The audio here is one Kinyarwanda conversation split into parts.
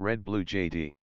RedBlue JD.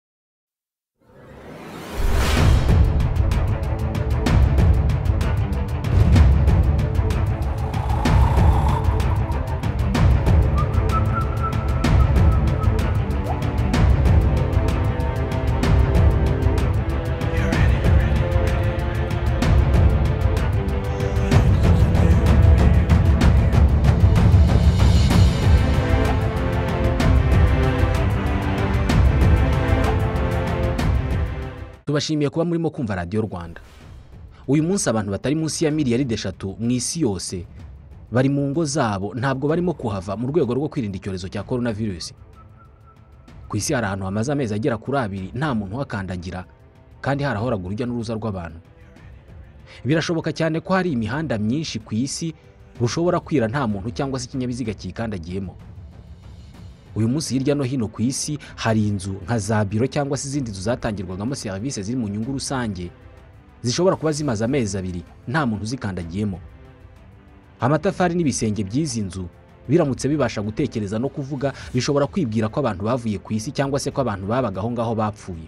Tubashimiye kuba murimo kumva Radio Rwanda. Uyu munsi abantu batari munsi ya miliyari 3 mu isi yose bari mu ngo zabo, ntabwo barimo kuhava mu rwego rwo kwirinda icyorezo cya koronavirusi. Ku isi hari ahantu hamaze amezi agera kuri 2 nta muntu wakandagira kandi harahoraga urujya n'uruza rw'abantu. Birashoboka cyane ko hari imihanda myinshi ku isi rushobora kwira nta muntu cyangwa se ikinyabiziga kikandagiyemo. Uyu munsi hirya no hino ku isi hari inzu nka za biro cyangwa se izindi nzu zatangirwagamo serivisi ziri mu nyungu rusange zishobora kuba zimaze amezi 2 nta muntu uzikandagiyemo. Amatafari n'ibisenge by'izi nzu biramutse bibasha gutekereza no kuvuga, bishobora kwibwira ko abantu bavuye ku isi cyangwa se ko abantu babagaho ngaho bapfuye.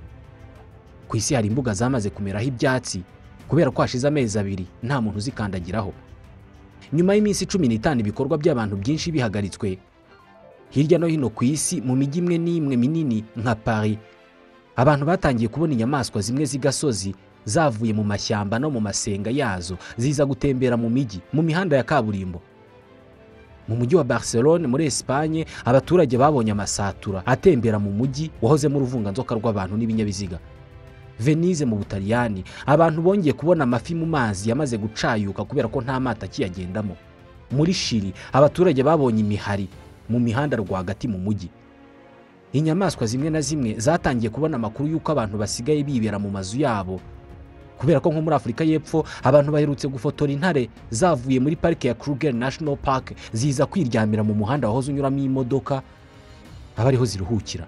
Ku isi hari imbuga zamaze kumeraho ibyatsi kubera ko hashize amezi 2 nta muntu uzikandagiraho. Nyuma y'iminsi 15 ibikorwa by'abantu byinshi bihagaritswe hirya no hino ku isi mu mijyi imwe n'imwe minini nka Paris, abantu batangiye kubona inyamaswa zimwe z'igasozi zavuye mu mashyamba no mu masenga yazo ziza gutembera mu mijyi, mu mihanda ya kaburimbo. Mu mujyi wa Barcelone muri Espagne, abaturage babonye amasatura atembera mu mujyi wahozemo uruvunganzoka rw'abantu n'ibinyabiziga. Venise mu Butaliyani, abantu bongeye kubona amafi mu mazi yamaze gucayuka kubera ko nta mata kiyagendamo. Muri Chili, abaturage babonye imihari mu mihanda rwagati mu mujyi. Inyamaswa zimwe na zimwe zatangiye kubona amakuru y'uko abantu basigaye bibera mu mazu yabo, kubera ko nko muri Afurika y'Epfo abantu baherutse gufotora intare zavuye muri parike ya Rugo National Park ziza kwiryamira mu muhanda wahoze unyuramo imodoka abariho ziruhukira.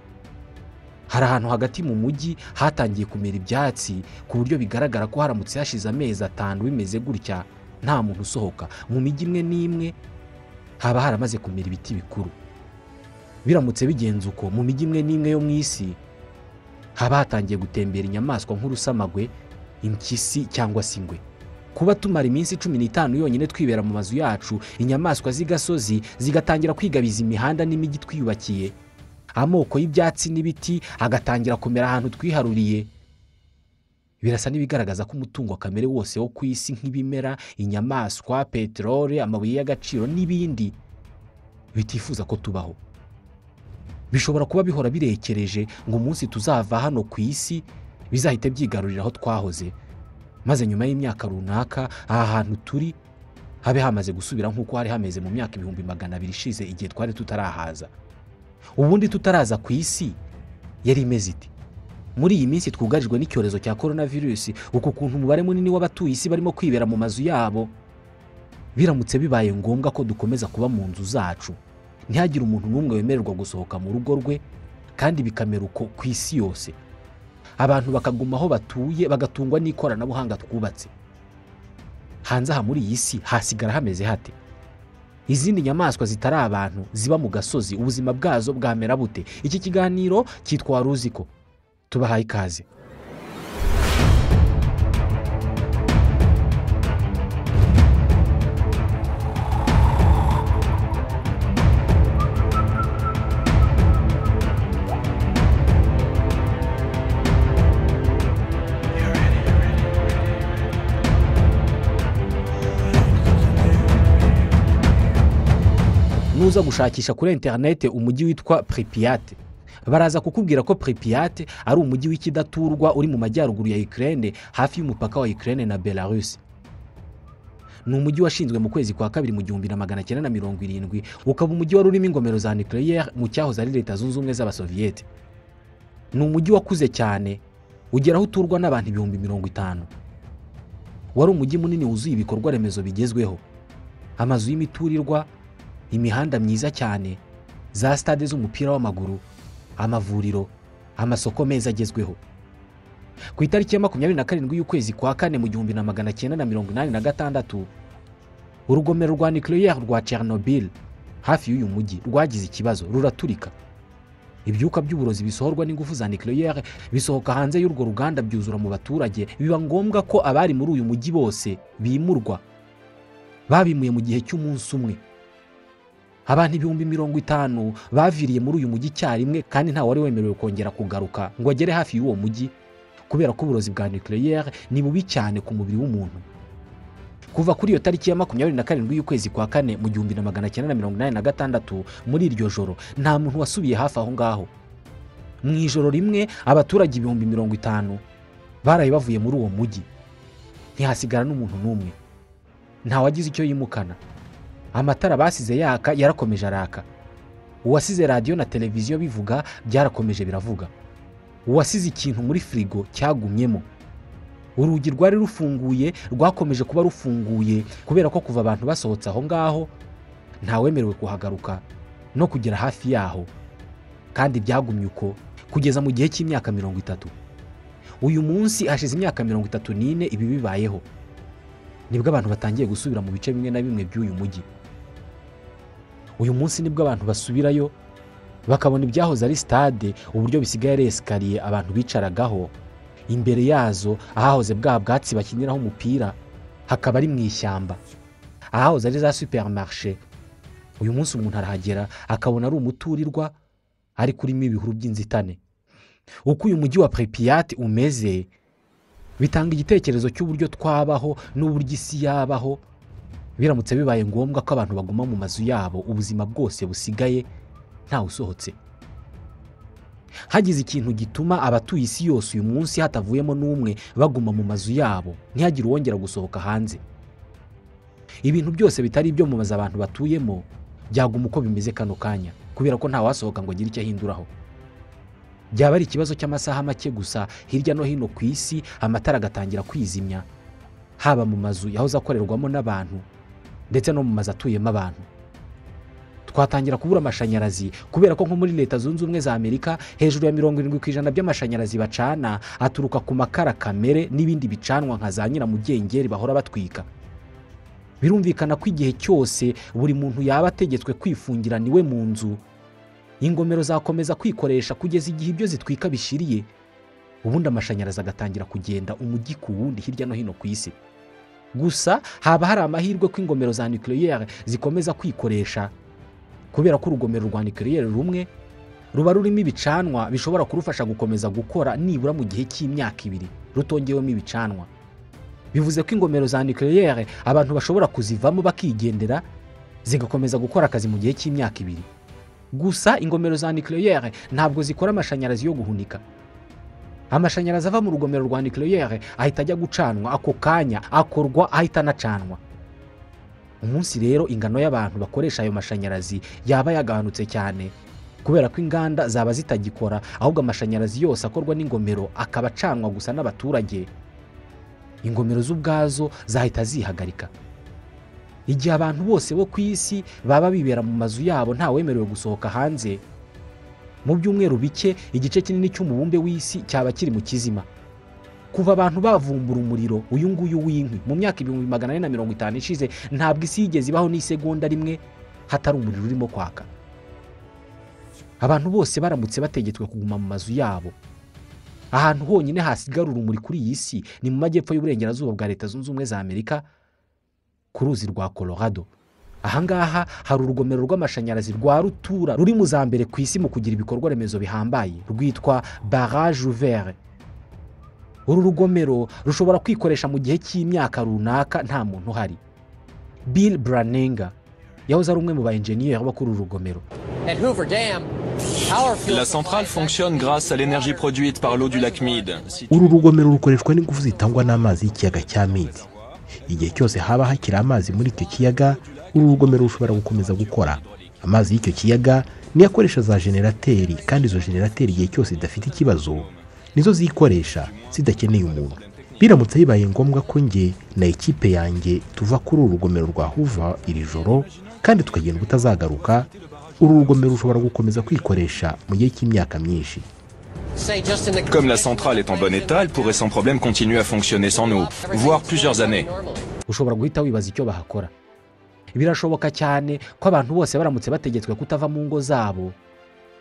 Hari ahantu hagati mu mujyi hatangiye kumera ibyatsi ku buryo bigaragara ko haramutse hashize amezi 5 bimeze gutya nta muntu usohoka. Mu mijyi imwe n'imwe haba haramaze kumera ibiti bikuru. Biramutse bigenze uko mu mijyi imwe n'imwe yo mu isi haba hatangiye gutembera inyamaswa nk'urusamagwe, impyisi cyangwa se ingwe. Kuba tumara iminsi 15 yonyine twibera mu mazu yacu, inyamaswa z'igasozi zigatangira kwigabiza imihanda n'imijyi twiyubakiye, amoko y'ibyatsi n'ibiti agatangira kumera ahantu twiharuriye, birasa n'ibigaragaza ko umutungo kamere wose wo ku isi nk'ibimera, inyamaswa, peteroli, amabuye y'agaciro n'ibindi bitifuza ko tubaho. Bishobora kuba bihora birekereje ngo umunsi tuzava hano ku isi bizahite byigarurira aho twahoze, maze nyuma y'imyaka runaka aha hantu turi habe hamaze gusubira nk'uko hari hameze mu myaka 200 ishize igihe twari tutarahaza. Ubundi tutaraza ku isi yari imeze iti? Muri iyi minsi twugarijwe n'icyorezo cya koronavirusi, uko kuntu umubare munini w'abatuye isi barimo kwibera mu mazu yabo. Biramutse bibaye ngombwa ko dukomeza kuba mu nzu zacu, ntihagire umuntu n'umwe wemererwa gusohoka mu rugo rwe, kandi bikamera uko ku isi yose. Abantu bakaguma aho batuye bagatungwa n'ikoranabuhanga twubatse. Hanze aha muri iyi si hasigara hameze hate? Izindi nyamaswa zitari abantu ziba mu gasozi, ubuzima bwazo bwamera bute? Iki kiganiro cyitwa Waruziko. Tubahaye ikaze. Nuza gushakisha kuri internet umujyi witwa Pripyat, baraza kukubwira ko Pripyat ari umujyi w'ikidaturwa uri mu majyaruguru ya Ukraine hafi y'umupaka wa Ukraine na Belarus. Ni umujyi washinzwe mu kwezi kwa 2 mu 1970, ukaba umujyi wari urimo ingomero za nucleaire mu cyahoze ari Leta zunze ubumwe z'Abasoviete. Ni umujyi wakuze cyane ugeraho uturwa n'abantu 50,000. Wari umujyi munini wuzuye ibikorwa remezo bigezweho, amazu y'imiturirwa, imihanda myiza cyane, za stade z'umupira w'amaguru, amavuriro, amasoko meza agezweho. Ku itariki ya 27 y'ukwezi kwa 4 mu 1986, urugomero rwa nucleaire rwa Chernobyl hafi y'uyu mujyi rwagize ikibazo ruraturika. ibyuka by'uburozi bisohorwa n'ingufu za nucléaire bisohoka hanze y'urwo ruganda byuzura mu baturage, biba ngombwa ko abari muri uyu mujyi bose bimurwa. Babimuye mu gihe cy'umunsi umwe. Abantu 50,000 baviriye muri uyu mujyi icyarimwe, kandi nta wari wemerewe kongera kugaruka ngo agere hafi y'uwo mujyi, kubera ko uburozi bwa nucléaire ni bubi cyane ku mubiri w'umuntu. Kuva kuri iyo tariki ya 27 y'ukwezi kwa kane mu 1986, muri iryo joro nta muntu wasubiye hafi aho ngaho. Mu ijoro rimwe abaturage 50,000 baraye bavuye muri uwo mujyi, ntihasigara n'umuntu n'umwe. Nta wagize icyo yimukana. Amatara basize yaka yarakomeje araka. Uwasize radio na televiziyo bivuga byarakomeje biravuga. Uwasize ikintu muri frigo cyagumyemo. Urugi rwari rufunguye rwakomeje kuba rufunguye, kubera ko kuva abantu basohotse aho ngaho nta wemerewe kuhagaruka no kugera hafi yaho, kandi byagumye uko kugeza mu gihe cy'imyaka 30. Uyu munsi hashize imyaka 34 ibi bibayeho, nibwo abantu batangiye gusubira mu bice bimwe na bimwe by'uyu mujyi. Uyu munsi nibwo abantu basubirayo bakabona ibyahoze ari stade uburyo bisigaye ari escalier abantu bicaragaho. Imbere yazo ahahoze bwa bwatsi bakiniraho umupira hakaba ari mu ishyamba. Ahahoze ari za supermarché, uyu munsi umuntu arahagera akabona ari umuturirwa, ari kurimo ibihuru by'inzitane. Uko uyu mujyi wa Pripyat umeze bitanga igitekerezo cy'uburyo twabaho n'uburyo isi yabaho biramutse bibaye ngombwa ko abantu baguma mu mazu yabo ubuzima bwose busigaye nta usohotse. Hagize ikintu gituma abatuye isi yose uyu munsi hatavuyemo n'umwe baguma mu mazu yabo, ntihagire uwongera gusohoka hanze. Ibintu byose bitari ibyo mu mazu abantu batuyemo byaguma uko bimeze kano kanya, kubera ko nta wasohoka ngo agire icyo ahinduraho. Byaba ari ikibazo cy'amasaha make gusa hirya no hino ku isi amatara agatangira kwizimya, haba mu mazu yahoze akorerwamo n'abantu ndetse no mu mazu atuyemo abantu. Twatangira kubura amashanyarazi, kubera ko nko muri Leta Zunze Ubumwe za Amerika hejuru ya 70% by'amashanyarazi bacana aturuka ku makara kamere n'ibindi bicanwa nka za nyiramugengeri bahora batwika. Birumvikana ko igihe cyose buri muntu yaba ategetswe kwifungira niwe mu nzu, ingomero zakomeza kwikoresha kugeza igihe ibyo zitwika bishiriye, ubundi amashanyarazi agatangira kugenda umujyi ku wundi hirya no hino ku isi. Gusa haba hari amahirwe ko ingomero za nucléaire zikomeza kwikoresha, kubera ko urugomero rwa nucléaire rumwe ruba rurimo ibicanwa bishobora kurufasha gukomeza gukora nibura mu gihe cy'imyaka 2 rutongewemo ibicanwa. Bivuze ko ingomero za nucléaire abantu bashobora kuzivamo bakigendera zigakomeza gukora akazi mu gihe cy'imyaka 2. Gusa ingomero za nucléaire ntabwo zikora amashanyarazi yo guhunika. Amashanyarazi ava mu rugomero rwa nucléaire ahita ajya gucanwa ako kanya, akorwa ahita anacanwa. Umunsi rero ingano y'abantu bakoresha ayo mashanyarazi yaba yagabanutse cyane, kubera ko inganda zaba zitagikora, ahubwo amashanyarazi yose akorwa n'ingomero akaba acanwa gusa n'abaturage. Ingomero z'ubwazo zahita zihagarika. Igihe abantu bose bo ku isi baba bibera mu mazu yabo nta wemerewe gusohoka hanze, mu byumweru bike igice kinini cy'umubumbe w'isi cyaba kiri mu kizima. Kuva abantu bavumbura umuriro uyu nguyu w'inkwi mu myaka 1450 ishize, ntabwo isi yigeze ibaho n'isegonda rimwe hatari umuriro urimo kwaka. Abantu bose baramutse bategetswe kuguma mu mazu yabo, ahantu honyine hasigara urumuri kuri iyi si ni mu majyepfo y'uburengerazuba bwa Leta Zunze Ubumwe za Amerika ku ruzi rwa Colorado. Ahangaha hari urugomero rw'amashanyarazi rwa rutura ruri mu za mbere ku isi mu kugira ibikorwa remezo bihambaye, rwitwa barrage ouvert. Uru rugomero rushobora kwikoresha mu gihe cy'imyaka runaka nta muntu uhari. Bill Branenga yahoze ari umwe mu ba engineer bo kuri uru rugomero. La centrale fonctionne grâce à l'énergie produite par l'eau du lac Mead. Uru rugomero rukoreshwa n'ingufu zitangwa n'amazi y'ikiyaga cya Mead. Igihe cyose haba hakiri amazi muri icyo kiyaga, uru rugomero rushobora gukomeza gukora. Amazi y'icyo kiyaga niyo akoresha za generateri, kandi izo generateri igihe cyose zidafite ikibazo nizo zikoresha zidakeneye umuntu. Biramutse bibaye ngombwa ko nge na ekipe yanjye tuva kuri uru rugomero rwa Hoover iri joro kandi tukagenda utazagaruka, uru rugomero rushobora gukomeza kwikoresha mu gihe cy'imyaka myinshi. Comme la centrale est en bon état, elle pourrait sans problème continuer à fonctionner sans nous, voire plusieurs années. Ushobora guhita wibaza icyo bahakora. Birashoboka cyane ko abantu bose baramutse bategetswe kutava mu ngo zabo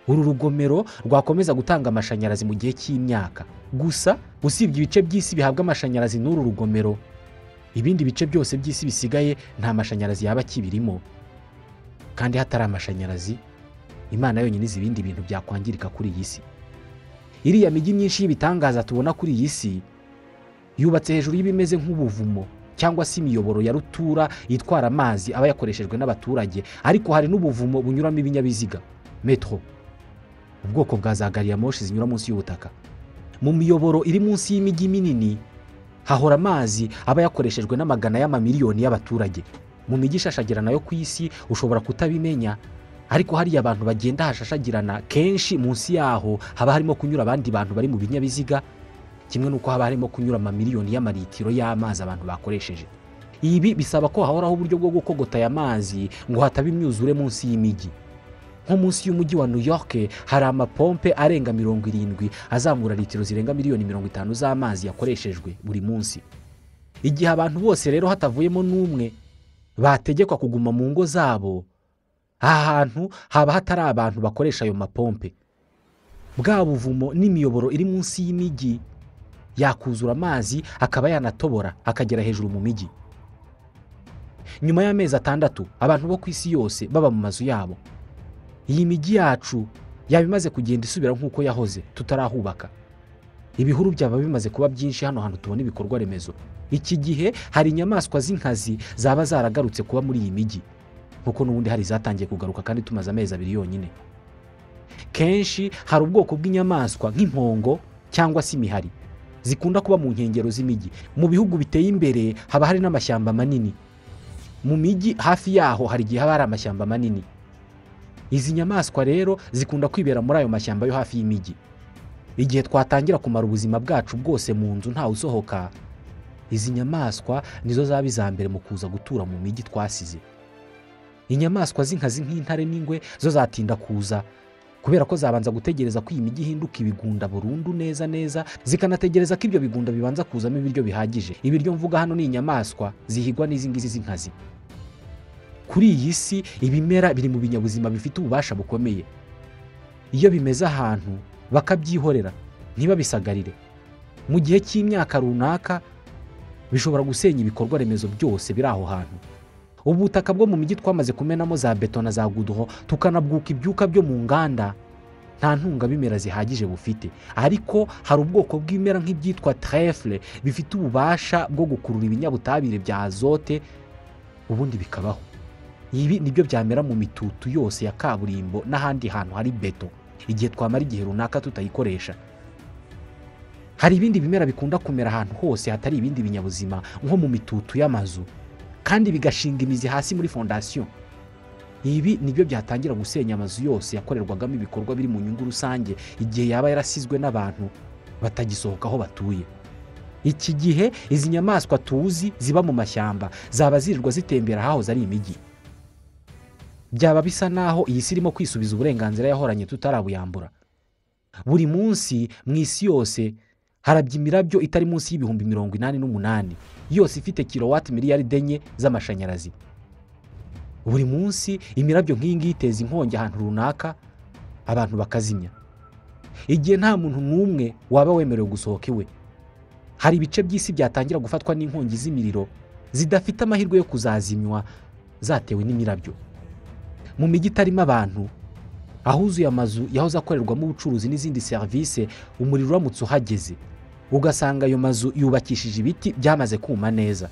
uru rugomero rwakomeza gutanga amashanyarazi mu gihe cy'imyaka. Gusa usibye ibice by'isi bihabwa amashanyarazi n'uru rugomero, ibindi bice byose by'isi bisigaye nta mashanyarazi yaba kibirimo. Kandi hatari amashanyarazi, Imana yonyine izi ibindi bintu byakwangirika kuri iyi si. Iriya migi myinshi y'ibitangaza tubona kuri iyi si yubatse hejuru y'ibimeze nk'ubuvumo cyangwa se imiyoboro ya rutura itwara amazi aba yakoreshejwe n'abaturage, ariko hari n'ubuvumo bunyuramo ibinyabiziga, metro, ubwoko bwa za gari ya moshi zinyura munsi y'ubutaka. Mu miyoboro iri munsi y'imijyi minini hahora amazi aba yakoreshejwe n'amagana y'amamiliyoni y'abaturage. Mu mijyi ishashagirana yo ku isi ushobora kutabimenya, ariko hariya abantu bagenda hashashagirana kenshi munsi yaho haba harimo kunyura abandi bantu bari mu binyabiziga, kimwe nuko haba harimo kunyura amamiliyoni y'amaritiro y'amazi abantu bakoresheje. Ibi bisaba ko hahoraho uburyo bwo gukogota aya mazi ngo hataba imyuzure munsi y'imijyi. Nko munsi y'umujyi wa New York hari amapompe arenga 70 azamura litiro zirenga miliyoni 50 z'amazi yakoreshejwe buri munsi. Igihe abantu bose rero hatavuyemo n'umwe bategekwa kuguma mu ngo zabo, ahantu haba hatari abantu bakoresha ayo mapompe, bwa buvumo n'imiyoboro iri munsi y'imijyi yakuzura amazi akaba yanatobora akagera hejuru mu mijyi. Nyuma y'amezi 6 abantu bo ku isi yose baba mu mazu yabo, iyi mijyi yacu yabimaze kugenda isubira nk'uko yahoze tutarahubaka. Ibihuru byaba bimaze kuba byinshi hano hantu tubona ibikorwa remezo. Iki gihe hari inyamaswa z'inkazi zaba zaragarutse kuba muri iyi mijyi, kuko n'ubundi hari zatangiye kugaruka kandi tumaze amezi 2 yonyine. Kenshi hari ubwoko bw'inyamaswa nk'impongo cyangwa se imihari zikunda kuba mu nkengero z'imijyi. Mu bihugu biteye imbere haba hari n'amashyamba manini. Mu mijyi hafi yaho hari igihe haba hari amashyamba manini. Izi nyamaswa rero zikunda kwibera muri ayo mashyamba yo hafi y'imijyi. Igihe twatangira kumara ubuzima bwacu bwose mu nzu nta usohoka, izi nyamaswa nizo zaba izambere mu kuza gutura mu mijyi twasize. Inyamaswa z'inkazi nk'intare n'ingwe zo zatinda kuza, kubera ko zabanza gutegereza ko iyi mijyi ihinduka ibigunda burundu neza neza, zikanategereza ko ibyo bigunda bibanza kuzamo ibiryo bihagije. Ibiryo mvuga hano ni inyamaswa zihigwa n'izi ngizi z'inkazi. Kuri iyi si ibimera biri mu binyabuzima bifite ububasha bukomeye. Iyo bimeze ahantu bakabyihorera ntibabisagarire, mu gihe cy'imyaka runaka bishobora gusenya ibikorwa remezo byose biri aho hantu. Ubutaka bwo mu mijyi twamaze kumenamo za beto na za gudro, tukanabwuka ibyuka byo mu nganda, nta ntunga bimera zihagije bufite. Ariko hari ubwoko bw'ibimera nk'ibyitwa trèfle bifite ububasha bwo gukurura ibinyabutabire bya azote ubundi bikabaho. Ibi nibyo byamera mu mitutu yose ya kaburimbo n'ahandi hantu hari beto igihe twamara igihe runaka tutayikoresha. Hari ibindi bimera bikunda kumera ahantu hose hatari ibindi binyabuzima nko mu mitutu y'amazu, kandi bigashinga imizi hasi muri fondation. Ibi nibyo byatangira gusenya amazu yose yakorerwagamo ibikorwa biri mu nyungu rusange igihe yaba yarasizwe n'abantu batagisohoka aho batuye. Iki gihe izi nyamaswa tuzi ziba mu mashyamba zaba zirirwa zitembera ahahoze ari imijyi. Byaba bisa naho iyi si irimo kwisubiza uburenganzira yahoranye tutarabuyambura. Buri munsi mu isi yose harabya imirabyo itari munsi y'ibihumbi 88 yose ifite kilowati miliyaride 4 z'amashanyarazi. Buri munsi imirabyo nk'iyi ngiyi iteza inkongi ahantu runaka, abantu bakazimya. Igihe nta muntu n'umwe waba wemerewe gusohoka iwe, hari ibice by'isi byatangira gufatwa n'inkongi z'imiriro zidafite amahirwe yo kuzazimywa zatewe n'imirabyo. Mu mijyi itarimo abantu, ahuzuye amazu yahoze akorerwamo ubucuruzi n'izindi serivisi, umuriro uramutse uhageze ugasanga ayo mazu yubakishije ibiti byamaze kuma neza,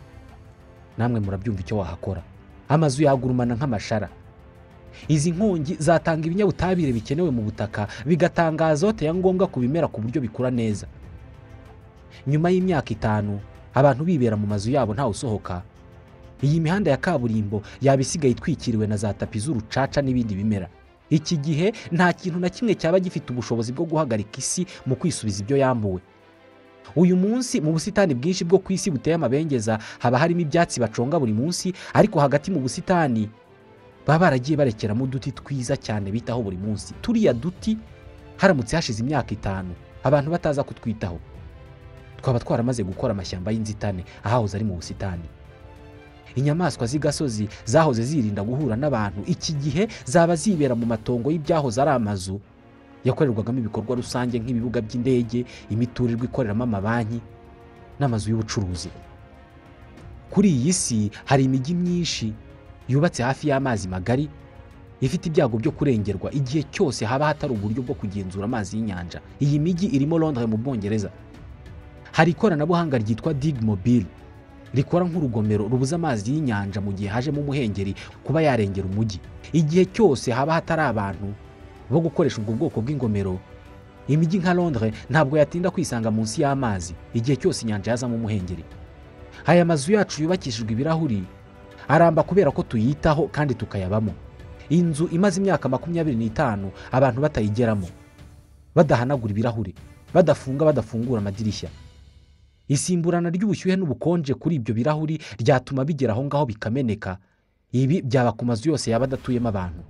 namwe murabyumva icyo wahakora. Amazu yagurumana nk'amashara. Izi nkongi zatanga ibinyabutabire bikenewe mu butaka, bigatanga azote ya ngombwa ku bimera ku buryo bikura neza. Nyuma y'imyaka 5 abantu bibera mu mazu yabo nta usohoka, iyi mihanda ya kaburimbo yabisigaye itwikiriwe na za tapi z'urucaca n'ibindi bimera. Iki gihe nta kintu na kimwe cyaba gifite ubushobozi bwo guhagarika isi mu kwisubiza ibyo yambuwe. Uyu munsi mu busitani bwinshi bwo ku isi buteye amabengeza haba harimo ibyatsi baconga buri munsi, ariko hagati mu busitani baba baragiye barekeramo uduti twiza cyane bitaho buri munsi. Turiya duti haramutse hashize imyaka 5 abantu bataza kutwitaho, twaba twaramaze gukora amashyamba y'inzitane ahahoze ari mu busitani. inyamaswa z'igasozi zahoze zirinda guhura n'abantu iki gihe zaba zibera mu matongo y'ibyahoze ari amazu yakorerwagamo ibikorwa rusange nk'ibibuga by'indege, imiturirwa ikoreramo amabanki n'amazu y'ubucuruzi. Kuri iyi si hari imijyi myinshi yubatse hafi y'amazi magari ifite ibyago byo kurengerwa igihe cyose haba hatari uburyo bwo kugenzura amazi y'inyanja. Iyi mijyi irimo Londres mu Bwongereza. Hari ikoranabuhanga ryitwa Dig Mobile rikora nk'urugomero rubuza amazi y'inyanja mu gihe hajemo umuhengeri kuba yarengera umujyi. Igihe cyose haba hatari abantu bo gukoresha ubwo bwoko bw'ingomero, imijyi nka Londres ntabwo yatinda kwisanga munsi y'amazi igihe cyose inyanja yazamo umuhengeri. Aya mazu yacu yubakishijwe ibirahuri aramba kubera ko tuyitaho kandi tukayabamo. Inzu imaze imyaka 25 abantu batayigeramo, badahanagura ibirahuri, badafungura amadirishya. Isimburana ry'ubushyuhe n'ubukonje kuri ibyo birahuri ryatuma bigera aho ngaho bikameneka. Ibi byaba ku mazu yose yaba adatuyemo abantu.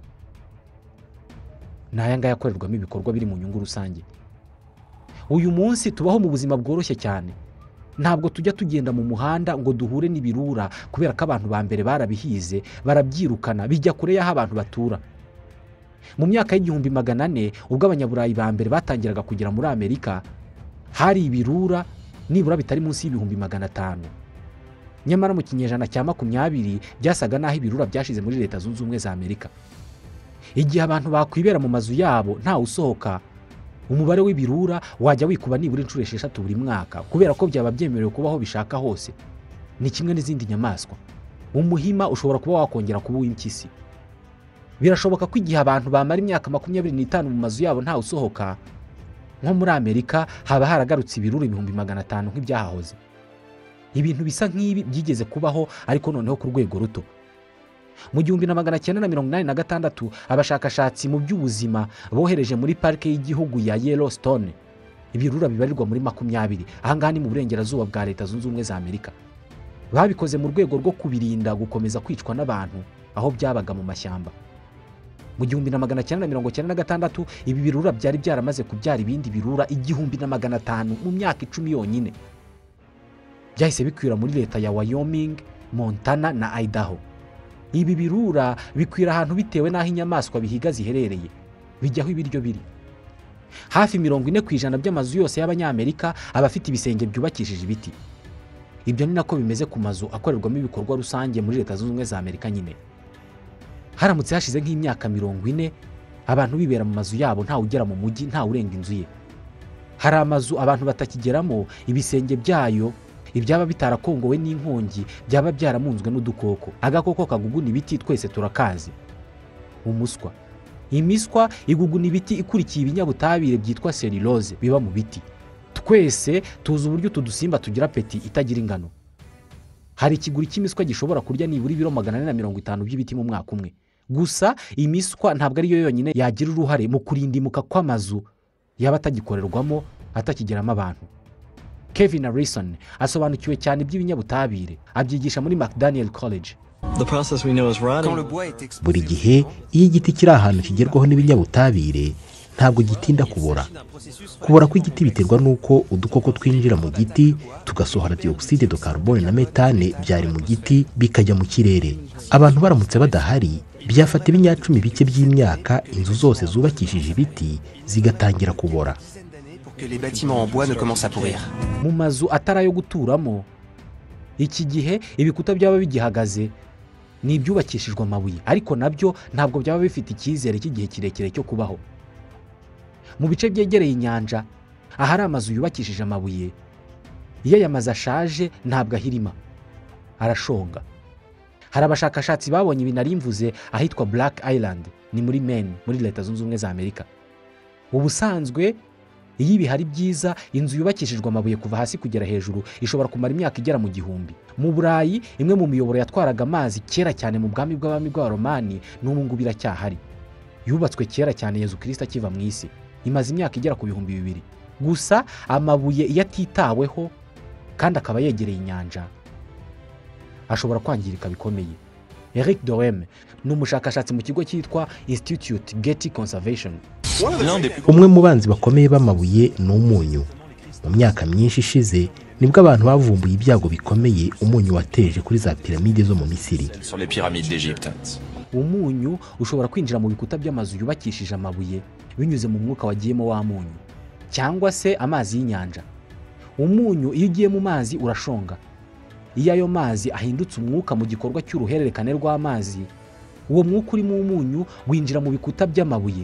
N'aya ngaya yakorerwamo ibikorwa biri mu nyungu rusange. Uyu munsi tubaho mu buzima bworoshye cyane. Ntabwo tujya tugenda mu muhanda ngo duhure n'ibirura kubera ko abantu ba mbere barabihize, barabyirukana, bijya kure y'aho abantu batura. Mu myaka y'1400 ubwo abanyaburayi ba mbere batangiraga kugera muri Amerika, hari ibirura nibura bitari munsi y'ibihumbi 500. Nyamara mu kinyejana cya 20 byasaga naho ibirura byashize muri Leta Zunze Ubumwe za Amerika. Igihe abantu bakwibera mu mazu yabo nta usohoka, umubare w'ibirura wajya wikuba nibura inshuro 6 buri mwaka kubera ko byaba byemerewe kubaho bishaka hose. Ni kimwe n'izindi nyamaswa. Umuhima ushobora kuba wakongera kuba w'impyisi. Birashoboka ko igihe abantu bamara imyaka 25 mu mazu yabo nta usohoka, nko muri Amerika haba haragarutse ibirura 500 nk'ibyahahoze. Ibintu bisa nk'ibi byigeze kubaho ariko noneho ku rwego ruto. Mu 1986 abashakashatsi mu by'ubuzima bohereje muri parike y'igihugu ya Yellowstone ibirura bibarirwa muri 20. Ahangaha ni mu burengerazuba bwa Leta Zunze Ubumwe za Amerika. Babikoze mu rwego rwo kubirinda gukomeza kwicwa n'abantu aho byabaga mu mashyamba. Mu 1996 ibi birura byari byaramaze kubyara ibindi birura 1500 mu myaka 10 yonyine. Byahise bikwira muri leta ya Wyoming, Montana na Idaho. Ibi birura bikwira ahantu bitewe n'aho inyamaswa bihiga ziherereye, bijyaho ibiryo biri. Hafi 40% by'amazu yose y'Abanyamerika abafite ibisenge byubakishije ibiti. Ibyo ni nako bimeze ku mazu akorerwamo ibikorwa rusange muri Leta Zunze Ubumwe za Amerika nyine. Haramutse hashize nk'imyaka 40 abantu bibera mu mazu yabo nta ugera mu mujyi, nta urenga inzu ye. Hari amazu abantu batakigeramo, ibisenge byayo ibyaba bitarakongowe n'inkongi byaba byaramunzwe n'udukoko. Agakoko kaguguna ibiti twese turakazi. Umuswa. Imiswa iguguna ibiti ikurikiye ibinyabutabire byitwa cellulose biba mu biti. Twese tuzi uburyo tudusimba tugira peti itagira ingano. Hari ikiguri cy'imiswa gishobora kurya nibura ibiro 450 by'ibiti mu mwaka umwe. Gusa imiswa ntabwo ari yo yonyine yagira uruhare mu kurindimuka kw'amazu yaba atagikorerwamo, atakigeramo abantu. Kevin Harrison asobanukiwe cyane iby'ibinyabutabire, abyigisha muri McDaniel College. Buri gihe iyo igiti kiri ahantu kigerwaho n'ibinyabutabire ntabwo gitinda kubora. Kubora kw'igiti biterwa nuko udukoko twinjira mu giti tugasohora dioxide de carbone na methane byari mu giti bikajya mu kirere. Abantu baramutse badahari byafata ibinyacumi bike by'imyaka inzu zose zubakishije ibiti zigatangira kubora. Mu mazu atarayo guturamo, iki gihe ibikuta byaba bigihagaze ni ibyubakishijwe amabuye, ariko nabyo ntabwo byaba bifite icyizere cy'igihe kirekire cyo kubaho. Mu bice byegereye inyanja ahari amazu yubakishije amabuye, iyo aya mazu ashaje ntabwo ahirima, arashonga. Hari abashakashatsi babonye ibinarimvuze ahitwa Black Island, ni muri Maine, muri Leta Zunze Ubumwe za Amerika. Ubusanzwe iyo ibihari byiza, inzu yubakishijwe amabuye kuva hasi kugera hejuru ishobora kumara imyaka igera mu 1000. Mu Burayi imwe mu miyoboro yatwaraga amazi kera cyane mu bwami bw'abami bw'Abaromani n'ubu ngubu iracyahari. Yubatswe kera cyane Yezu Kristo akiva mu isi, imaze imyaka igera ku 2000. Gusa amabuye iyo atitaweho kandi akaba yegereye inyanja ashobora kwangirika bikomeye. Eric Dorem ni umushakashatsi mu kigo cyitwa Institute Getty Conservation. Umwe mu banzi bakomeye b'amabuye ni umunyu. Mu myaka myinshi ishize nibwo abantu bavumbuye ibyago bikomeye umunyu wateje kuri za piramide zo mu Misiri. Sur les pyramides d'Égypte. Umunyu ushobora kwinjira mu bikuta by'amazu yubakishije amabuye binyuze mu mwuka wagiyemo wa munyu cyangwa se amazi y'inyanja. Umunyu iyo ugiye mu mazi urashonga. Iyo ayo mazi ahindutse umwuka mu gikorwa cy'uruhererekane rw'amazi, uwo mwuka urimo umunyu winjira mu bikuta by'amabuye.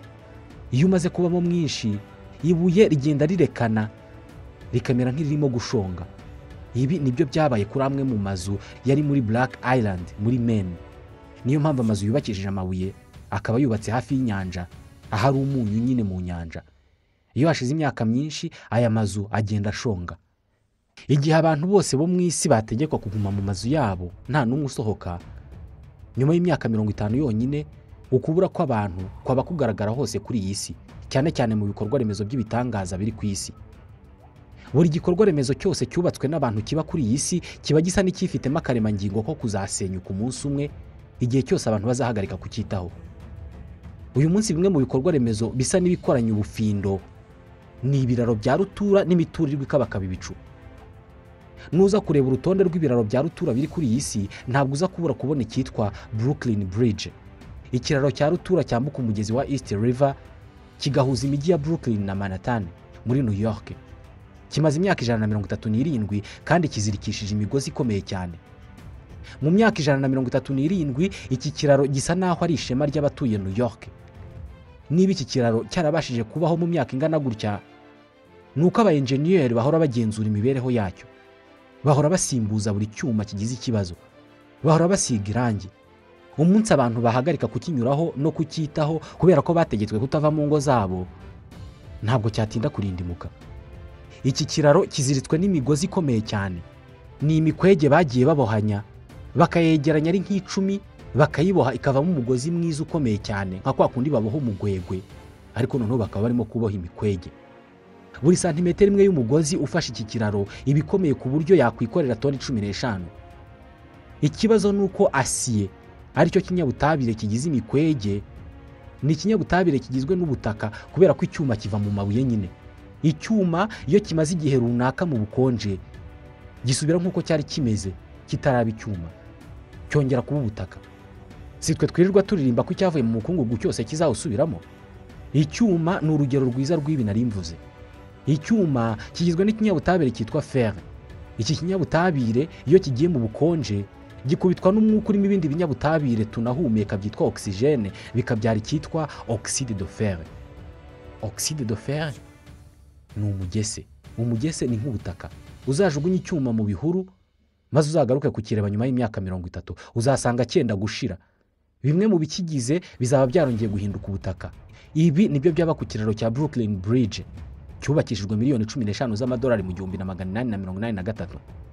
Iyo umaze kubamo mwinshi, ibuye rigenda rirekana rikamera nk'irimo gushonga. Ibi nibyo byabaye kuri amwe mu mazu yari muri Black Island muri Maine. Niyo mpamvu amazu yubakishije amabuye akaba yubatse hafi y'inyanja, ahari umunyu nyine mu nyanja. Iyo hashize imyaka myinshi aya mazu agenda ashonga. Igihe abantu bose bo mu isi bategekwa kuguma mu mazu yabo nta n'umwe usohoka, nyuma y'imyaka 50 yonyine ukubura kw'abantu kwaba kugaragara hose kuri iyi si, cyane cyane mu bikorwa remezo by'ibitangaza biri ku isi. Buri gikorwa remezo cyose cyubatswe n'abantu kiba kuri iyi si kiba gisa n'ikifitemo akaremangingo ko kuzasenyuka umunsi umwe igihe cyose abantu bazahagarika kucyitaho. Uyu munsi bimwe mu bikorwa remezo bisa n'ibikoranye ubufindo ni ibiraro bya rutura n'imiturirwa ikabakaba ibicu. Nuza kureba urutonde rw'ibiraro bya rutura biri kuri iyi si ntabwo uza kubura kubona icyitwa Brooklyn Bridge, ikiraro cya rutura cyambuka umugezi wa East River kigahuza imijyi ya Brooklyn na Manhattan muri New York. Kimaze imyaka 137 kandi kizirikishije imigozi ikomeye cyane. Mu myaka 137 iki kiraro gisa naho ari ishema ry'abatuye New York. Niba iki kiraro cyarabashije kubaho mu myaka ingana gutya, nuko abaenjeniyeri bahora bagenzura imibereho yacyo, bahora basimbuza buri cyuma kigize ikibazo, bahora basiga irangi. Umunsi abantu bahagarika kukinyuraho no kucyitaho kubera ko bategetswe kutava mu ngo zabo, ntabwo cyatinda kurindimuka. Iki kiraro kiziritswe n'imigozi ikomeye cyane. Ni imikwege bagiye babohanya bakayegeranya ari nk'icumi, bakayiboha ikavamo umugozi mwiza ukomeye cyane nka kwa kundi baboha umugwegwe, ariko noneho bakaba barimo kuboha imikwege. Buri santimetero imwe y'umugozi ufashe iki kiraro ibikomeye ku buryo yakwikorera toni 15. Ikibazo nuko asiye aricyo kinyabutabire kigize imikwege, ni kinyabutabire kigizwe n'ubutaka kubera ko icyuma kiva mu mabuye nyine. Icyuma iyo kimaze igihe runaka mu bukonje gisubira nk'uko cyari kimeze kitaraba icyuma, cyongera kuba ubutaka. Sitwe twirirwa turirimba ko cyavuye mu mukungugu cyose kizawusubiramo. Icyuma ni urugero rwiza rw'ibi narimvuze. Icyuma kigizwe n'ikinyabutabire cyitwa fer. Iki kinyabutabire iyo kigiye mu bukonje gikubitwa n'umwuka urimo ibindi binyabutabire tunahumeka byitwa oxygene, bikabyara icyitwa oxyde de fer. Oxyde de fer ni umugese. Umugese ni nk'ubutaka. Uzajugunya icyuma mu bihuru maze uzagaruke kukireba nyuma y'imyaka 30, uzasanga cyenda gushira. Bimwe mu bikigize bizaba byarongeye guhinduka ubutaka. Ibi nibyo byaba ku kiraro cya Brooklyn Bridge cyubakishijwe miliyoni 15 z'amadolari mu 1883.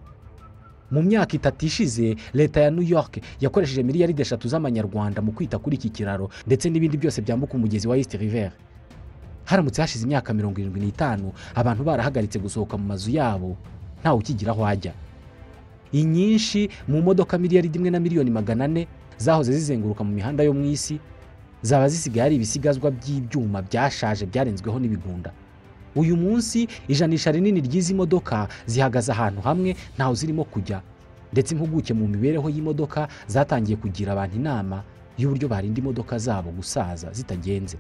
Mu myaka 3 ishize Leta ya New York yakoresheje miliyaridi 3 z'amanyarwanda mu kwita kuri iki kiraro ndetse n'ibindi byose byambuka umugezi wa East River. Haramutse hashize imyaka 75 abantu barahagaritse gusohoka mu mazu yabo ntawe ukigira aho ajya. Inyinshi mu modoka miliyaridi 1 na miliyoni 400 zahoze zizenguruka mu mihanda yo mu isi zaba zisigaye ari ibisigazwa by'ibyuma byashaje byarenzweho n'ibigunda. Uyu munsi ijanisha rinini ry'izi modoka zihagaze ahantu hamwe ntaho zirimo kujya, ndetse impuguke mu mibereho y'imodoka zatangiye kugira abantu inama y'uburyo barinda imodoka zabo gusaza zitagenze.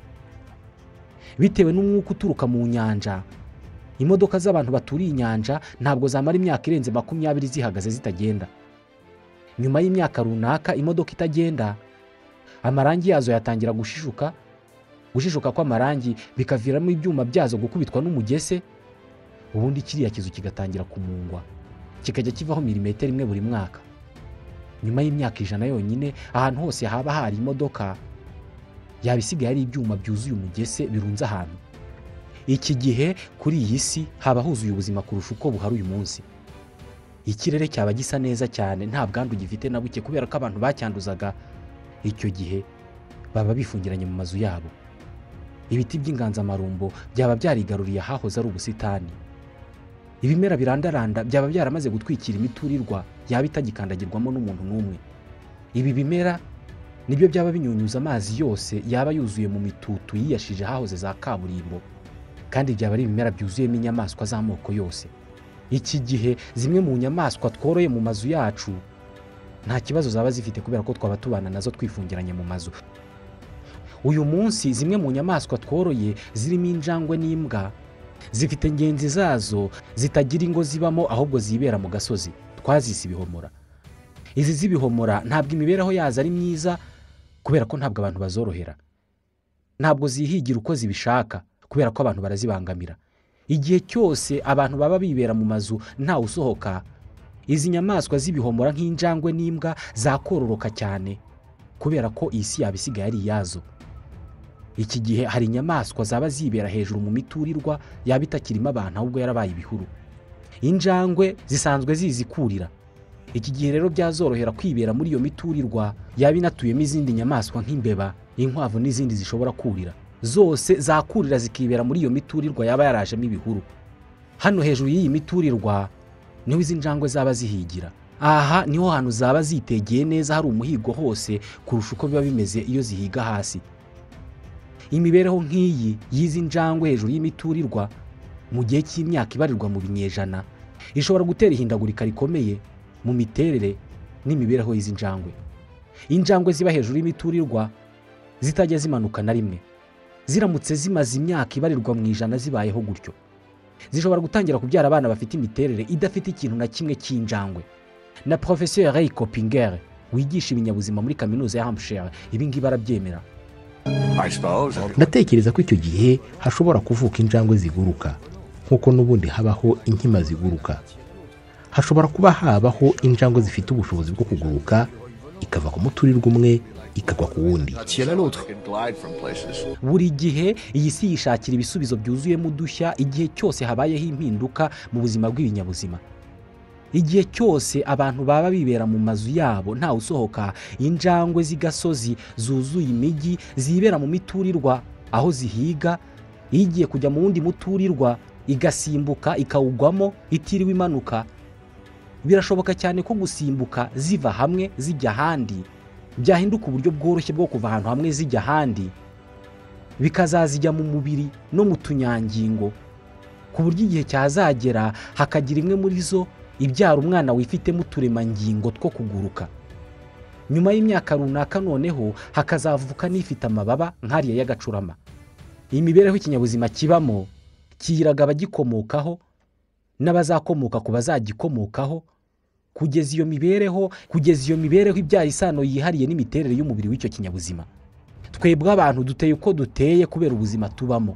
Bitewe n'umwuka uturuka mu nyanja, imodoka z'abantu baturiye inyanja ntabwo zamara imyaka irenze 20 zihagaze zitagenda. Nyuma y'imyaka runaka imodoka itagenda, amarangi yazo yatangira gushishuka kw'amarangi bikaviramo ibyuma byazo gukubitwa n'umugese, ubundi kiriya kizu kigatangira kumungwa, kikajya kivaho milimetero 1 buri mwaka. Nyuma y'imyaka 100 yonyine ahantu hose haba hari imodoka yabisigaye ari ibyuma byuzuye umugese birunze ahantu. Iki gihe kuri iyi si haba huzuye ubuzima kurusha uko buhari uyu munsi. Ikirere cyaba gisa neza cyane nta bwandu gifite na buke kubera ko abantu bacyanduzaga. Icyo gihe baba bifungiranye mu mazu yabo. Ibiti by'inganzamarumbo byaba byarigaruriye ahahoze ari ubusitani. Ibimera birandaranda byaba byaramaze gutwikira imiturirwa yaba itagikandagirwamo n'umuntu n'umwe. Ibi bimera nibyo byaba binyunyuza amazi yose yaba yuzuye mu mitutu yiyashije hahoze za kaburimbo, kandi byaba ari ibimera byuzuyemo inyamaswa z'amoko yose. iki gihe zimwe mu nyamaswa tworoye mu mazu yacu nta kibazo zaba zifite kubera ko twaba tubana nazo twifungiranye mu mazu. Uyu munsi zimwe mu nyamaswa tworoye zirimo injangwe n'imbwa zifite ngenzi zazo zitagira ingo zibamo ahubwo zibera mu gasozi, twazise ibihomora. Izi z'ibihomora ntabwo imibereho yazo ari myiza kubera ko ntabwo abantu bazorohera, ntabwo zihigira uko zibishaka kubera ko abantu barazibangamira. Igihe cyose abantu baba bibera mu mazu ntawe usohoka, izi nyamaswa z'ibihomora nk'injangwe n'imbwa zakororoka cyane kubera ko isi yaba isigaye ari iyazo. Iki gihe hari inyamaswa zaba zibera hejuru mu miturirwa yaba itakirimo abantu ahubwo yarabaye ibihuru. Injangwe zisanzwe zizi kurira. Iki gihe rero byazorohera kwibera muri iyo miturirwa yaba inatuyemo izindi nyamaswa nk'imbeba, inkwavu n'izindi zishobora kurira. Zose zakurira zikibera muri iyo miturirwa yaba yarajemo ibihuru. Hano hejuru y'iyi miturirwa niho izi njangwe zaba zihigira. Aha niho hantu zaba zitegeye neza hari umuhigo hose kurusha uko biba bimeze iyo zihiga hasi. Imibereho nk'iyi y'izi njangwe hejuru y'imiturirwa mu gihe cy'imyaka ibarirwa mu binyejana ishobora gutera ihindagurika rikomeye mu miterere n'imibereho y'izi njangwe. Injangwe ziba hejuru y'imiturirwa zitajya zimanuka na rimwe, ziramutse zimaze imyaka ibarirwa mu ijana zibayeho gutyo, zishobora gutangira kubyara abana bafite imiterere idafite ikintu na kimwe cy'injangwe. Na Professeur Ray Kopinger wigisha ibinyabuzima muri kaminuza ya Hampshire ibi ngibi arabyemera. Ndatekereza ko icyo gihe hashobora kuvuka injangwe ziguruka nk'uko n'ubundi habaho inkima ziguruka. Hashobora kuba habaho injangwe zifite ubushobozi bwo kuguruka ikava ku muturirwa umwe ikagwa ku wundi. Buri gihe iyi si yishakira ibisubizo byuzuyemo udushya igihe cyose habayeho impinduka mu buzima bw'ibinyabuzima. Igihe cyose abantu baba bibera mu mazu yabo ntawe usohoka, injangwe z'igasozi zuzuye imijyi zibera mu miturirwa aho zihiga, igiye kujya mu wundi muturirwa igasimbuka ikawugwamo itiriwe imanuka. Birashoboka cyane ko gusimbuka ziva hamwe zijya ahandi byahinduka uburyo bworoshye bwo kuva ahantu hamwe zijya ahandi, bikazazijya mu mubiri no mu tunyangingo ku buryo igihe cyazagera hakagira imwe muri zo ibyara umwana wifitemo uturemangingo two kuguruka. Nyuma y'imyaka runaka noneho hakazavuka n'ifite amababa nk'ariya y'agacurama. Iyi mibereho ikinyabuzima kibamo kiyiraga abagikomokaho n'abazakomoka ku bazagikomokaho kugeza iyo mibereho ibyara isano yihariye n'imiterere y'umubiri w'icyo kinyabuzima. Twebwe abantu duteye uko duteye kubera ubuzima tubamo.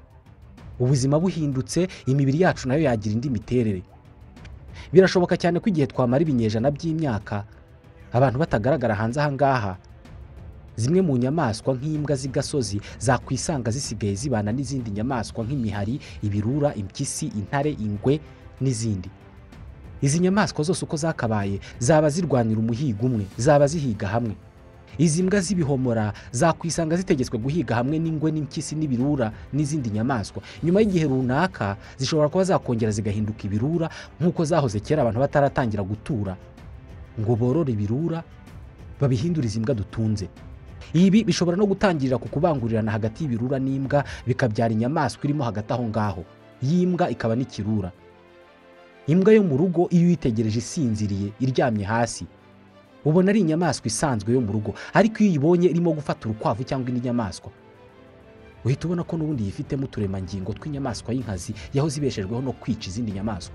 Ubuzima buhindutse imibiri yacu nayo yagira indi miterere. Birashoboka cyane ko igihe twamara ibinyejana by'imyaka abantu batagaragara hanze aha ngaha, zimwe mu nyamaswa nk'imbwa z'igasozi zakwisanga zisigaye zibana n'izindi nyamaswa nk'imihari, ibirura, impyisi, intare, ingwe n'izindi. Izi nyamaswa zose uko zakabaye zaba zirwanira umuhigo umwe, zaba zihiga hamwe. Izi mbwa z'ibihomora zakwisanga zitegetswe guhiga hamwe n'ingwe n'impyisi n'ibirura n'izindi nyamaswa. Nyuma y'igihe runaka zishobora kuba zakongera zigahinduka ibirura nk'uko zahoze kera abantu bataratangira gutura ngo borore ibirura babihindura izi mbwa dutunze. Ibi bishobora no gutangirira ku kubangurirana hagati y'ibirura n'imbwa bikabyara inyamaswa irimo hagati aho ngaho, y'imbwa ikaba n'ikirura. Imbwa yo mu rugo iyo uyitegereje isinziriye iryamye hasi ubona ari inyamaswa isanzwe yo mu rugo, ariko iyo uyibonye irimo gufata urukwavu cyangwa indi nyamaswa uhita ubona ko n'ubundi yifitemo uturemangingo tw'inyamaswa y'inkazi yaho zibeshejweho no kwica izindi nyamaswa.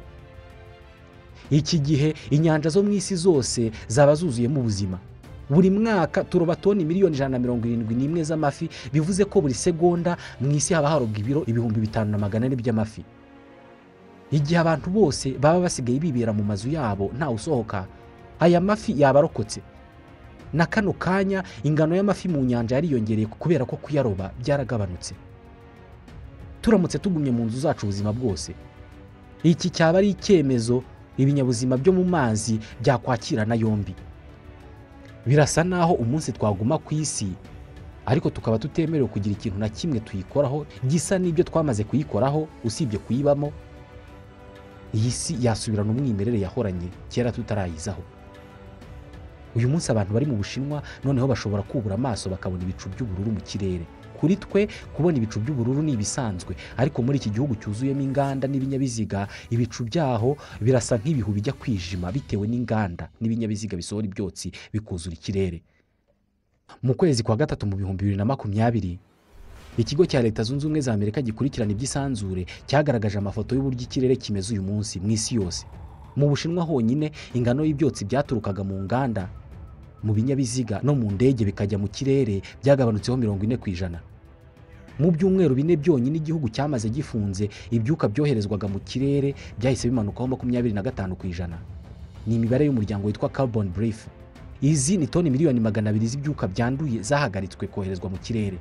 Iki gihe inyanja zo mu isi zose zaba zuzuyemo ubuzima. Buri mwaka turoba toni miliyoni 171 z'amafi, bivuze ko buri segonda mu isi haba harobwa ibiro 5,400 by'amafi. Igihe abantu bose baba basigaye bibera mu mazu yabo ntawe usohoka, aya mafi yabarokotse. Na kano kanya ingano y'amafi mu nyanja yariyongereye kubera ko kuyaroba byaragabanutse. Turamutse tugumye mu nzu zacu ubuzima bwose, iki cyaba ari icyemezo ibinyabuzima byo mu mazi byakwakirana yombi. Birasa naho umunsi twaguma ku isi ariko tukaba tutemerewe kugira ikintu na kimwe tuyikoraho gisa n'ibyo twamaze kuyikoraho usibye kuyibamo. Iyi si yasubirana umwimerere yahoranye kera tutarayizaho. uyu munsi abantu bari mu Bushinwa noneho bashobora kubura amaso bakabona ibicu by'ubururu mu kirere. Kuri twe kubona ibicu by'ubururu ni ibisanzwe, ariko muri iki gihugu cyuzuyemo inganda n'ibinyabiziga, ibicu byaho birasa nk'ibihu bijya kwijima bitewe n'inganda n'ibinyabiziga bisohora ibyotsi bikuzura ikirere. Mu kwezi kwa gatatu mu 2020, ikigo cya Leta Zunze Ubumwe za Amerika gikurikirana iby'isanzure cyagaragaje amafoto y'uburyo ikirere kimeze uyu munsi mu isi yose. Mu Bushinwa honyine ingano y'ibyotsi byaturukaga mu nganda, mu binyabiziga no mu ndege bikajya mu kirere byagabanutseho 40%. Mu byumweru 4 byonyine igihugu cyamaze gifunze, ibyuka byoherezwaga mu kirere byahise bimanukaho 25%. Ni imibare y'umuryango witwa Carbon Brief. Izi ni toni miliyoni 200 z'ibyuka byanduye zahagaritswe koherezwa mu kirere.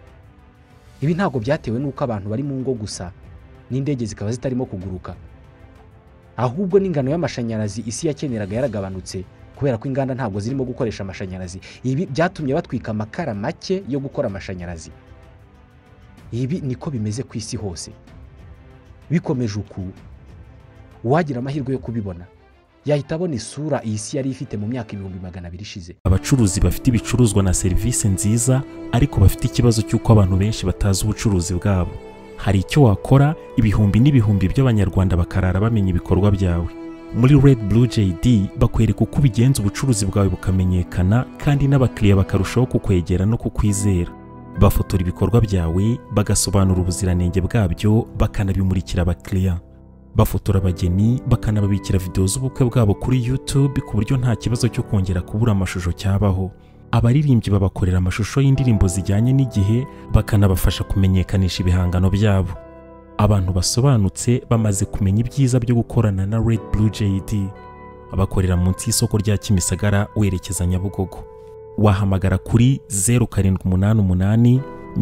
Ibi ntabwo byatewe n'uko abantu bari mu ngo gusa n'indege zikaba zitarimo kuguruka, ahubwo n'ingano y'amashanyarazi isi yakeneraga yaragabanutse kubera ko inganda ntabwo zirimo gukoresha amashanyarazi. Ibi byatumye batwika amakara make yo gukora amashanyarazi. Ibi niko bimeze ku isi hose. Bikomeje uku, uwagira amahirwe yo kubibona yahita abona isura iyi si yari ifite mu myaka 200 ishize. Abacuruzi bafite ibicuruzwa na serivisi nziza, ariko bafite ikibazo cy'uko abantu benshi batazi ubucuruzi bwabo. Hari icyo wakora ibihumbi n'ibihumbi by'abanyarwanda bakarara bamenya ibikorwa byawe. Muri RedBlue JD bakwereka uko ubigenza ubucuruzi bwawe bukamenyekana, kandi n'abakiriya bakarushaho kukwegera no kukwizera. Bafotora ibikorwa byawe, bagasobanura ubuziranenge bwabyo, bakanabimurikira abakiriya. Bafotora abageni, bakanababikira video z'ubukwe bwabo kuri YouTube ku buryo nta kibazo cyo kongera kubura amashusho cyabaho. Abaririmbyi babakorera amashusho y'indirimbo zijyanye n'igihe, bakanabafasha kumenyekanisha ibihangano byabo. Abantu basobanutse bamaze kumenya ibyiza byo gukorana na RedBlue JD. Abakorera munsi y'isoko rya Kimisagara werekeza Nyabugogo. Wahamagara kuri 0788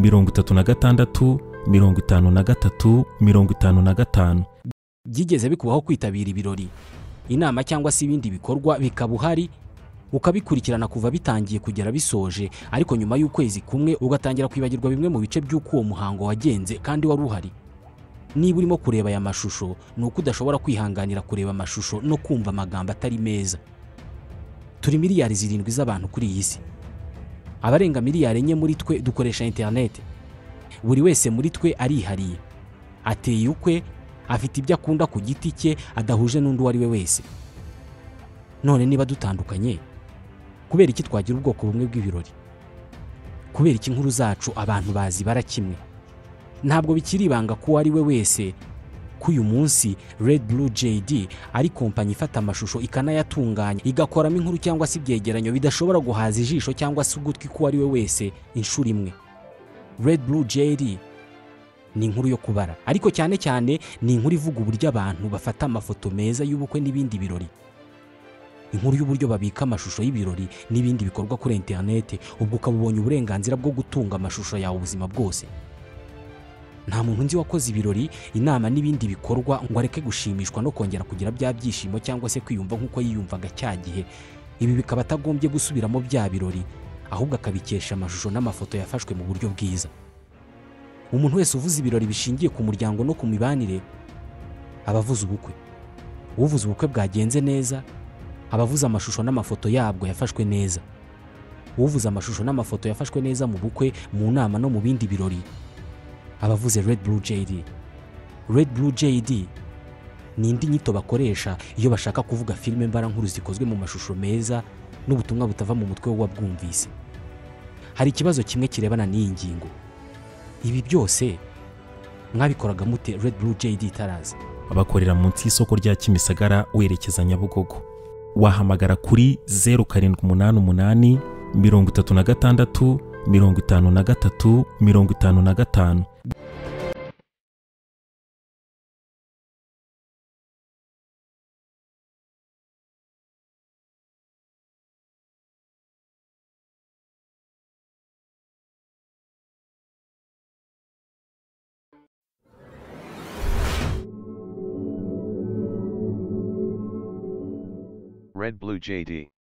36 53 55. Byigeze bikubaho kwitabira ibirori, inama cyangwa se ibindi bikorwa bikaba uhari ukabikurikirana kuva bitangiye kugera bisoje, ariko nyuma y'ukwezi kumwe ugatangira kwibagirwa bimwe mu bice by'uko uwo muhango wagenze kandi wari uhari? Niba urimo kureba aya mashusho, ni uko udashobora kwihanganira kureba amashusho no kumva amagambo atari meza. Turi miliyari 7 z'abantu kuri iyi si. Abarenga miliyari 4 muri twe dukoresha internet. Buri wese muri twe arihariye, ateye ukwe, afite ibyo akunda ku giti cye adahuje n'undi wari we wese. None niba dutandukanye, kubera iki twagira ubwoko bumwe bw'ibirori? Kubera iki inkuru zacu abantu bazi barakimwe? Ntabwo bikiri ibanga ko ari we wese ko uyu munsi RedBlue JD ari kompanyi ifata amashusho ikanayatunganya, igakoramo inkuru cyangwa se ibyegeranyo bidashobora guhaza ijisho cyangwa se ugutwi ko ari we wese inshuro imwe. RedBlue JD ni inkuru yo kubara, ariko cyane cyane ni inkuru ivuga uburyo abantu bafata amafoto meza y'ubukwe n'ibindi birori. Inkuru y'uburyo babika amashusho y'ibirori n'ibindi bikorwa kuri internet, ubwo ukabubonye uburenganzira bwo gutunga amashusho yawe ubuzima bwose. Nta muntu nzi wakoze ibirori, inama n'ibindi bikorwa ngo areke gushimishwa no kongera kugira bya byishimo cyangwa se kwiyumva nk'uko yiyumvaga cya gihe. Ibi bikaba atagombye gusubiramo bya birori, ahubwo akabikesha amashusho n'amafoto yafashwe mu buryo bwiza. Umuntu wese uvuze ibirori bishingiye ku muryango no ku mibanire abavuze ubukwe. Uvuze ubukwe bwagenze neza, abavuze amashusho n'amafoto yabwo yafashwe neza. Uvuze amashusho n'amafoto yafashwe neza mu bukwe, mu nama no mu bindi birori, abavuze RedBlue JD. RedBlue JD ni indi nyito bakoresha iyo bashaka kuvuga filime mbarankuru zikozwe mu mashusho meza n'ubutumwa butava mu mutwe w'uwabwumvise. Hari ikibazo kimwe kirebana n'iyi ngingo. Ibi byose mwabikoraga mute RedBlue JD tarazi? Abakorera munsi y'isoko rya Kimisagara werekeza Nyabugogo. Wahamagara kuri 0788 36 53 55. RedBlue JD.